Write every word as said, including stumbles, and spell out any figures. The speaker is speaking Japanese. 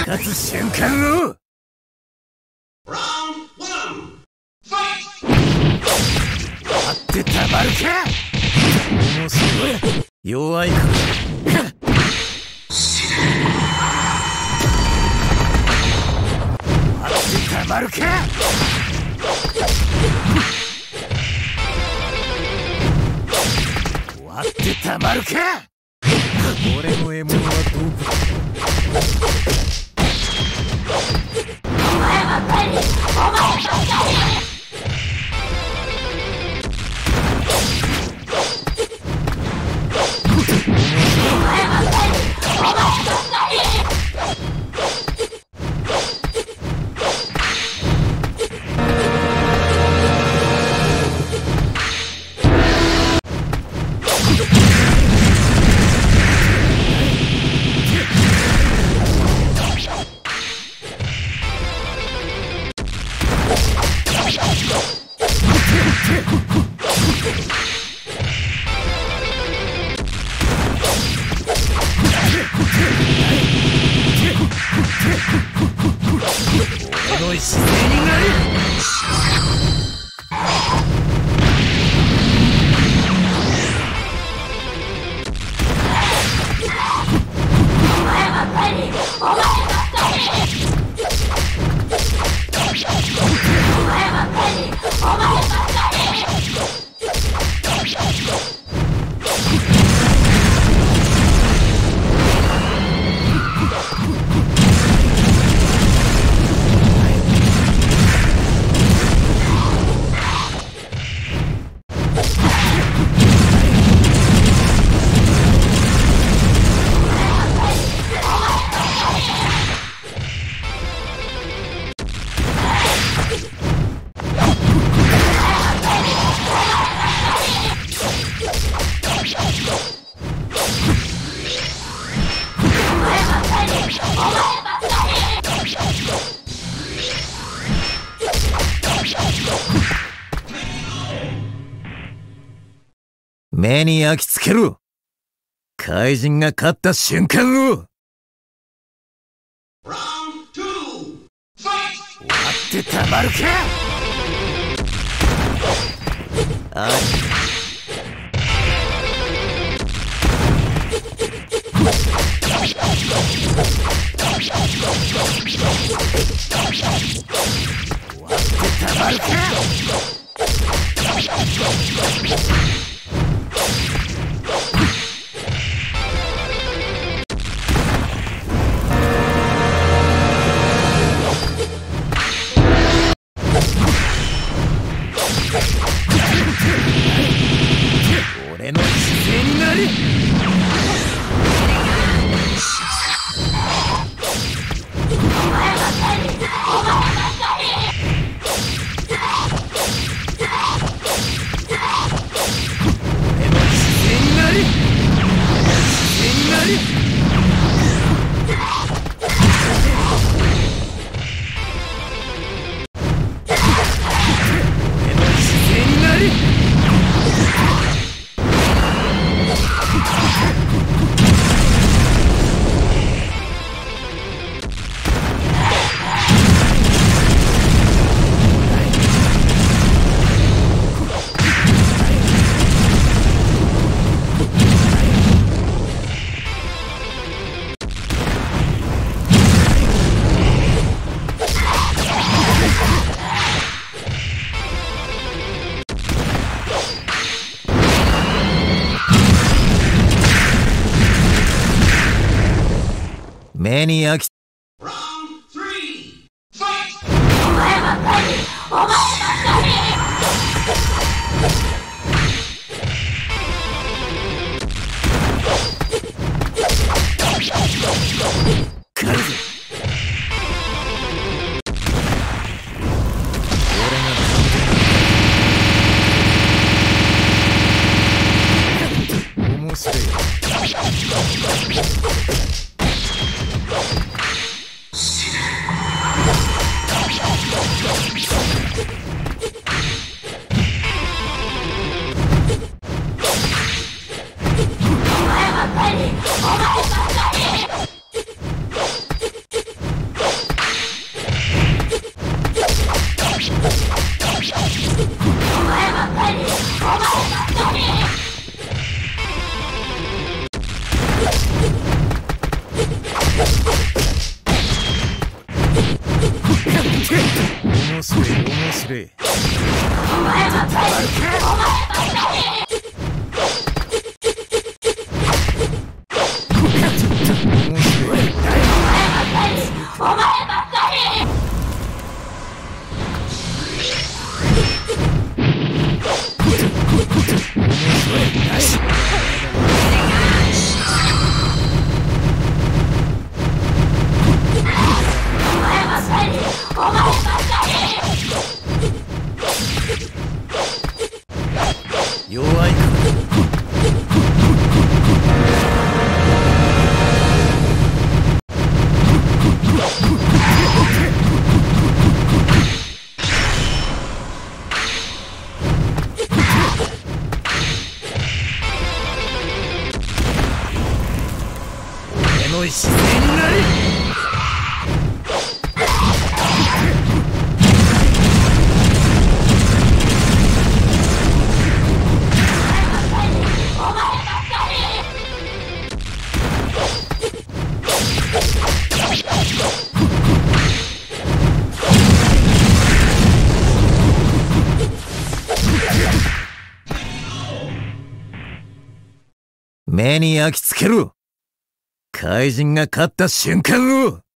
勝つ瞬間を。待ってたまるか。ものすごい弱いから。待ってたまるか。待ってたまるか。俺の獲物はどこだ。お前ばっかり、お前ばっかり。の姿勢になる。お前ばっかり、お前ばっかり。お前ばっかり、お前ばっかり。目に焼き付けろ。怪人が勝った瞬間を。終わってたまるか。あ終わってたまるか。俺の姿勢になれ。お前ばっかり、お前ばっかり。俺の姿勢になれ。姿勢になれ。俺の姿勢になれ。目に焼きお前ばっかり、お前ばっかり。来るぞ。俺が面白い。 れ。弱いか。俺の姿勢になれ。目に焼き付けろ。怪人が勝った瞬間を。